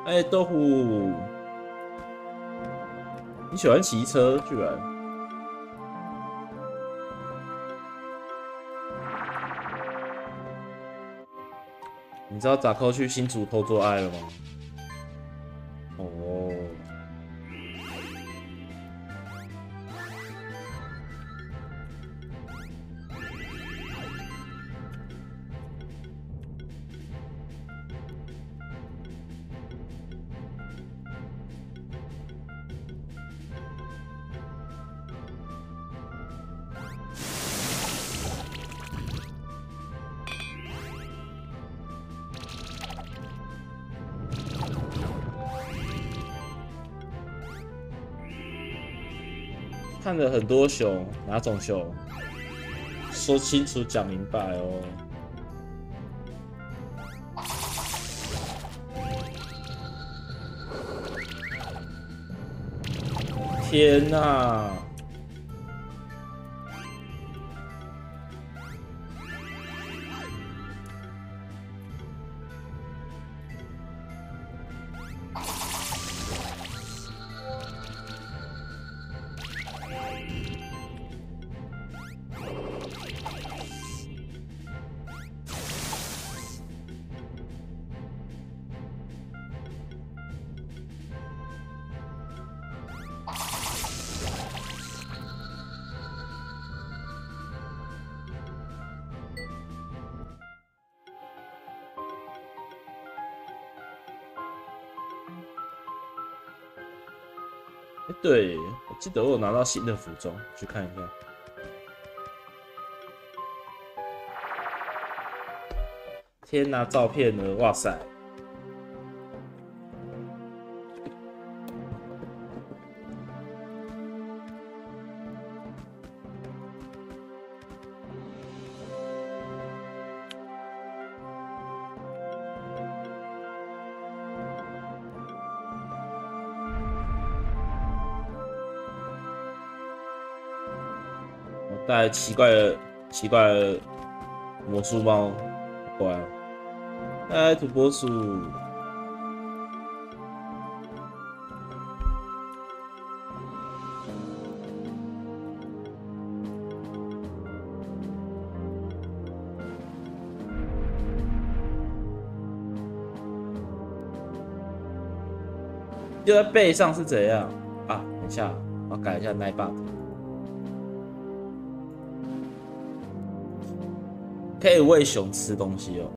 哎，豆腐，你喜欢骑车居然？你知道扎扣去新竹偷做爱了吗？哦，看了很多熊，哪种熊？说清楚，讲明白哦。天哪！哎，对，我记得我有拿到新的服装，去看一下。天哪，照片呢？哇塞！我带奇怪的魔术帽过来。哎，土拨鼠，就在背上是怎样啊？等一下，我改一下那一 bug。可以喂熊吃东西哦。